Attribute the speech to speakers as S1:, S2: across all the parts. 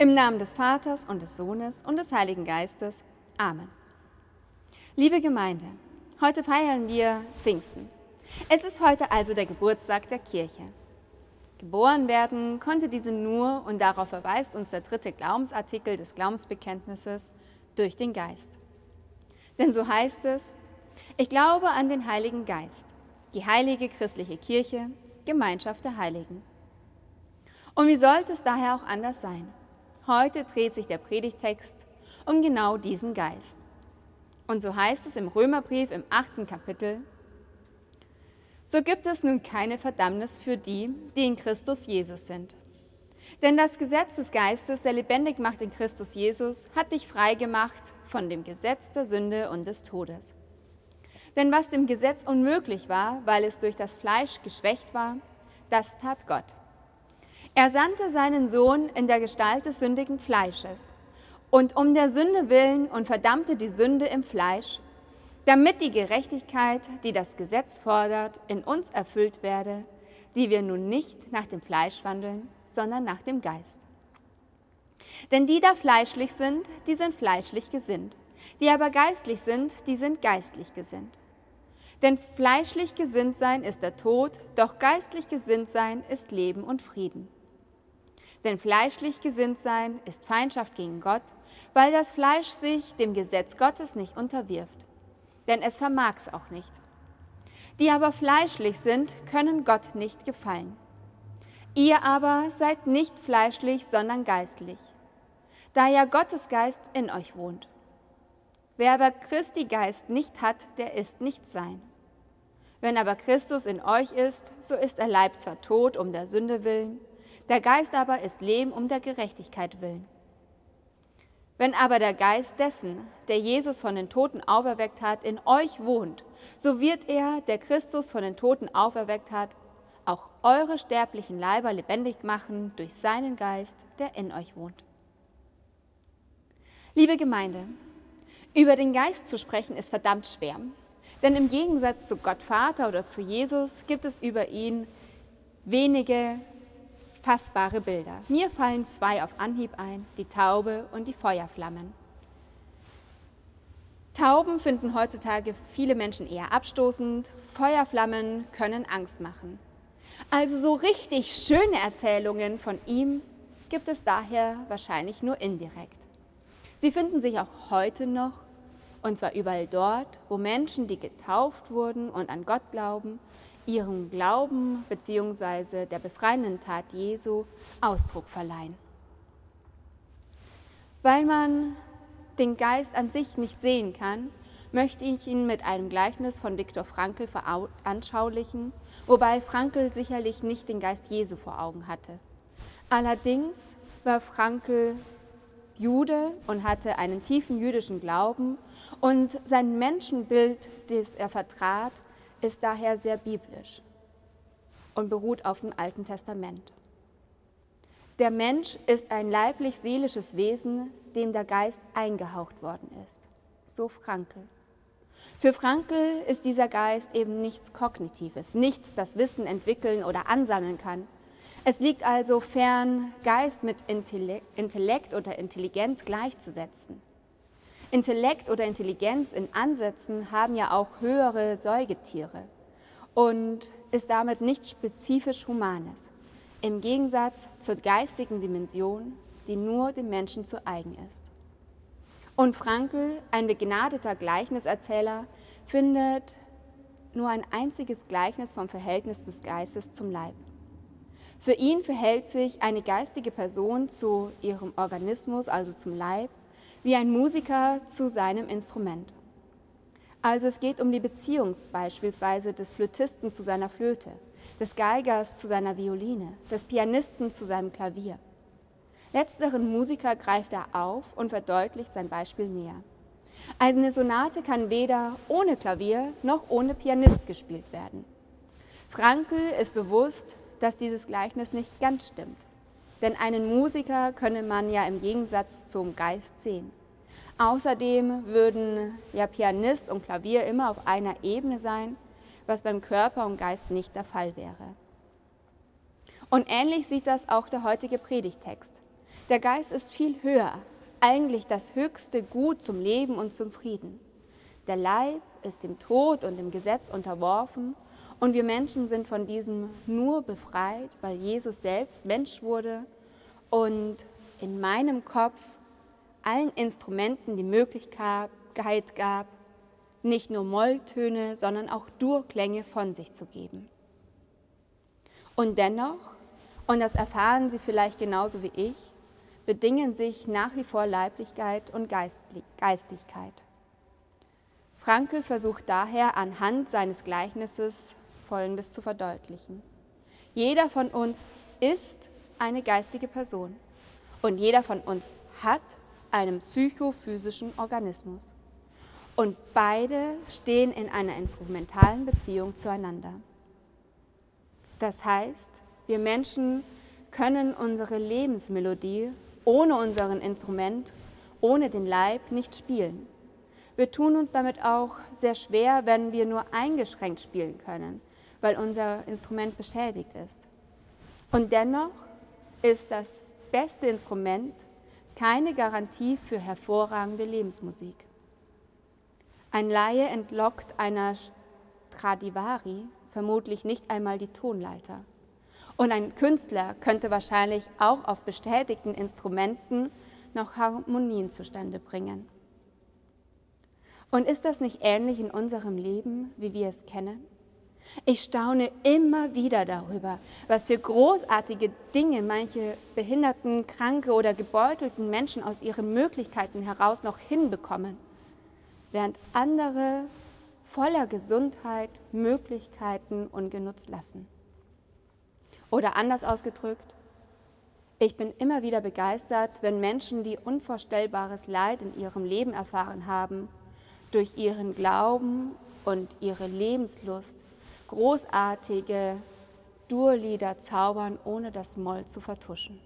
S1: Im Namen des Vaters und des Sohnes und des Heiligen Geistes. Amen. Liebe Gemeinde, heute feiern wir Pfingsten. Es ist heute also der Geburtstag der Kirche. Geboren werden konnte diese nur, und darauf verweist uns der 3. Glaubensartikel des Glaubensbekenntnisses, durch den Geist. Denn so heißt es: Ich glaube an den Heiligen Geist, die heilige christliche Kirche, Gemeinschaft der Heiligen. Und wie sollte es daher auch anders sein? Heute dreht sich der Predigttext um genau diesen Geist. Und so heißt es im Römerbrief im 8. Kapitel: So gibt es nun keine Verdammnis für die, die in Christus Jesus sind. Denn das Gesetz des Geistes, der lebendig macht in Christus Jesus, hat dich frei gemacht von dem Gesetz der Sünde und des Todes. Denn was dem Gesetz unmöglich war, weil es durch das Fleisch geschwächt war, das tat Gott. Er sandte seinen Sohn in der Gestalt des sündigen Fleisches und um der Sünde willen und verdammte die Sünde im Fleisch, damit die Gerechtigkeit, die das Gesetz fordert, in uns erfüllt werde, die wir nun nicht nach dem Fleisch wandeln, sondern nach dem Geist. Denn die da fleischlich sind, die sind fleischlich gesinnt, die aber geistlich sind, die sind geistlich gesinnt. Denn fleischlich gesinnt sein ist der Tod, doch geistlich gesinnt sein ist Leben und Frieden. Denn fleischlich gesinnt sein ist Feindschaft gegen Gott, weil das Fleisch sich dem Gesetz Gottes nicht unterwirft. Denn es vermag's auch nicht. Die aber fleischlich sind, können Gott nicht gefallen. Ihr aber seid nicht fleischlich, sondern geistlich, da ja Gottes Geist in euch wohnt. Wer aber Christi Geist nicht hat, der ist nicht sein. Wenn aber Christus in euch ist, so ist der Leib zwar tot um der Sünde willen, der Geist aber ist Leben um der Gerechtigkeit willen. Wenn aber der Geist dessen, der Jesus von den Toten auferweckt hat, in euch wohnt, so wird er, der Christus von den Toten auferweckt hat, auch eure sterblichen Leiber lebendig machen durch seinen Geist, der in euch wohnt. Liebe Gemeinde, über den Geist zu sprechen ist verdammt schwer, denn im Gegensatz zu Gott Vater oder zu Jesus gibt es über ihn wenige fassbare Bilder. Mir fallen 2 auf Anhieb ein, die Taube und die Feuerflammen. Tauben finden heutzutage viele Menschen eher abstoßend, Feuerflammen können Angst machen. Also so richtig schöne Erzählungen von ihm gibt es daher wahrscheinlich nur indirekt. Sie finden sich auch heute noch, und zwar überall dort, wo Menschen, die getauft wurden und an Gott glauben, ihrem Glauben bzw. der befreienden Tat Jesu Ausdruck verleihen. Weil man den Geist an sich nicht sehen kann, möchte ich ihn mit einem Gleichnis von Viktor Frankl veranschaulichen, wobei Frankl sicherlich nicht den Geist Jesu vor Augen hatte. Allerdings war Frankl Jude und hatte einen tiefen jüdischen Glauben und sein Menschenbild, das er vertrat, ist daher sehr biblisch und beruht auf dem Alten Testament. Der Mensch ist ein leiblich-seelisches Wesen, dem der Geist eingehaucht worden ist, so Frankl. Für Frankl ist dieser Geist eben nichts Kognitives, nichts, das Wissen entwickeln oder ansammeln kann. Es liegt also fern, Geist mit Intellekt oder Intelligenz gleichzusetzen. Intellekt oder Intelligenz in Ansätzen haben ja auch höhere Säugetiere und ist damit nichts spezifisch Humanes, im Gegensatz zur geistigen Dimension, die nur dem Menschen zu eigen ist. Und Frankl, ein begnadeter Gleichniserzähler, findet nur ein einziges Gleichnis vom Verhältnis des Geistes zum Leib. Für ihn verhält sich eine geistige Person zu ihrem Organismus, also zum Leib, wie ein Musiker zu seinem Instrument. Also es geht um die Beziehung beispielsweise des Flötisten zu seiner Flöte, des Geigers zu seiner Violine, des Pianisten zu seinem Klavier. Letzteren Musiker greift er auf und verdeutlicht sein Beispiel näher. Eine Sonate kann weder ohne Klavier noch ohne Pianist gespielt werden. Frankl ist bewusst, dass dieses Gleichnis nicht ganz stimmt. Denn einen Musiker könne man ja im Gegensatz zum Geist sehen. Außerdem würden ja Pianist und Klavier immer auf einer Ebene sein, was beim Körper und Geist nicht der Fall wäre. Und ähnlich sieht das auch der heutige Predigtext. Der Geist ist viel höher, eigentlich das höchste Gut zum Leben und zum Frieden. Der Leib ist dem Tod und dem Gesetz unterworfen und wir Menschen sind von diesem nur befreit, weil Jesus selbst Mensch wurde und in meinem Kopf allen Instrumenten die Möglichkeit gab, nicht nur Molltöne, sondern auch Durklänge von sich zu geben. Und dennoch, und das erfahren Sie vielleicht genauso wie ich, bedingen sich nach wie vor Leiblichkeit und Geistigkeit. Frankl versucht daher anhand seines Gleichnisses Folgendes zu verdeutlichen. Jeder von uns ist eine geistige Person und jeder von uns hat einen psychophysischen Organismus. Und beide stehen in einer instrumentalen Beziehung zueinander. Das heißt, wir Menschen können unsere Lebensmelodie ohne unseren Instrument, ohne den Leib nicht spielen. Wir tun uns damit auch sehr schwer, wenn wir nur eingeschränkt spielen können, weil unser Instrument beschädigt ist. Und dennoch ist das beste Instrument keine Garantie für hervorragende Lebensmusik. Ein Laie entlockt einer Stradivari vermutlich nicht einmal die Tonleiter. Und ein Künstler könnte wahrscheinlich auch auf bestätigten Instrumenten noch Harmonien zustande bringen. Und ist das nicht ähnlich in unserem Leben, wie wir es kennen? Ich staune immer wieder darüber, was für großartige Dinge manche behinderten, kranke oder gebeutelten Menschen aus ihren Möglichkeiten heraus noch hinbekommen, während andere voller Gesundheit Möglichkeiten ungenutzt lassen. Oder anders ausgedrückt, ich bin immer wieder begeistert, wenn Menschen, die unvorstellbares Leid in ihrem Leben erfahren haben, durch ihren Glauben und ihre Lebenslust großartige Durlieder zaubern, ohne das Moll zu vertuschen.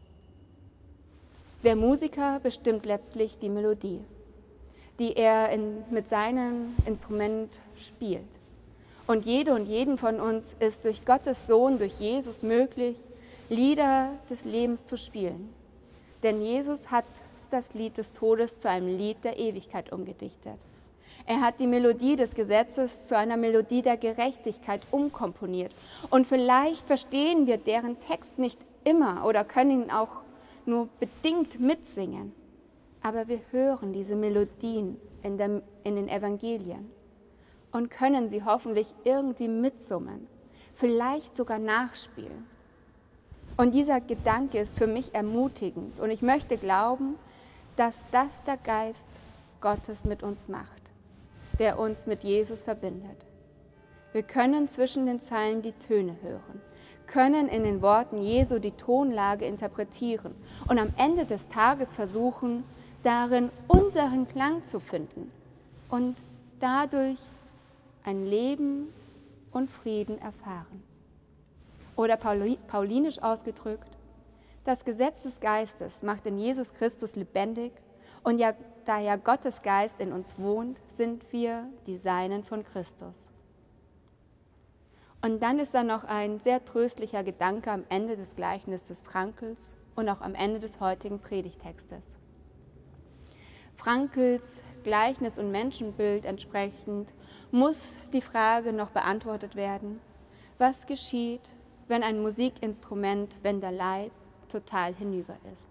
S1: Der Musiker bestimmt letztlich die Melodie, die er mit seinem Instrument spielt. Und jede und jeden von uns ist durch Gottes Sohn, durch Jesus möglich, Lieder des Lebens zu spielen. Denn Jesus hat das Lied des Todes zu einem Lied der Ewigkeit umgedichtet. Er hat die Melodie des Gesetzes zu einer Melodie der Gerechtigkeit umkomponiert. Und vielleicht verstehen wir deren Text nicht immer oder können ihn auch nur bedingt mitsingen. Aber wir hören diese Melodien in den Evangelien und können sie hoffentlich irgendwie mitsummen, vielleicht sogar nachspielen. Und dieser Gedanke ist für mich ermutigend und ich möchte glauben, dass das der Geist Gottes mit uns macht, der uns mit Jesus verbindet. Wir können zwischen den Zeilen die Töne hören, können in den Worten Jesu die Tonlage interpretieren und am Ende des Tages versuchen, darin unseren Klang zu finden und dadurch ein Leben und Frieden erfahren. Oder paulinisch ausgedrückt, das Gesetz des Geistes macht in Jesus Christus lebendig und ja, da ja Gottes Geist in uns wohnt, sind wir die Seinen von Christus. Und dann ist da noch ein sehr tröstlicher Gedanke am Ende des Gleichnisses Frankls und auch am Ende des heutigen Predigtextes. Frankls Gleichnis und Menschenbild entsprechend muss die Frage noch beantwortet werden, was geschieht, wenn ein Musikinstrument, wenn der Leib total hinüber ist.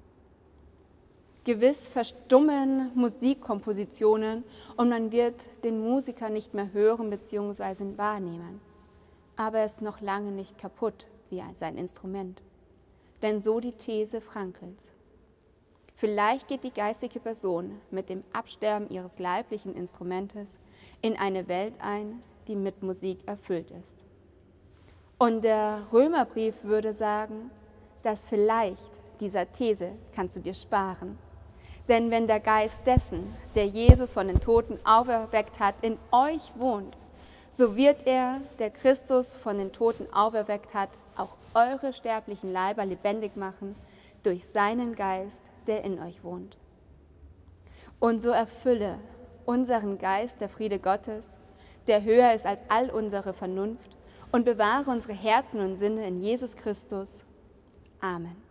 S1: Gewiss verstummen Musikkompositionen und man wird den Musiker nicht mehr hören bzw. wahrnehmen. Aber er ist noch lange nicht kaputt wie sein Instrument. Denn so die These Frankls. Vielleicht geht die geistige Person mit dem Absterben ihres leiblichen Instrumentes in eine Welt ein, die mit Musik erfüllt ist. Und der Römerbrief würde sagen, dass vielleicht dieser These kannst du dir sparen. Denn wenn der Geist dessen, der Jesus von den Toten auferweckt hat, in euch wohnt, so wird er, der Christus von den Toten auferweckt hat, auch eure sterblichen Leiber lebendig machen durch seinen Geist, der in euch wohnt. Und so erfülle unseren Geist der Friede Gottes, der höher ist als all unsere Vernunft, und bewahre unsere Herzen und Sinne in Jesus Christus. Amen.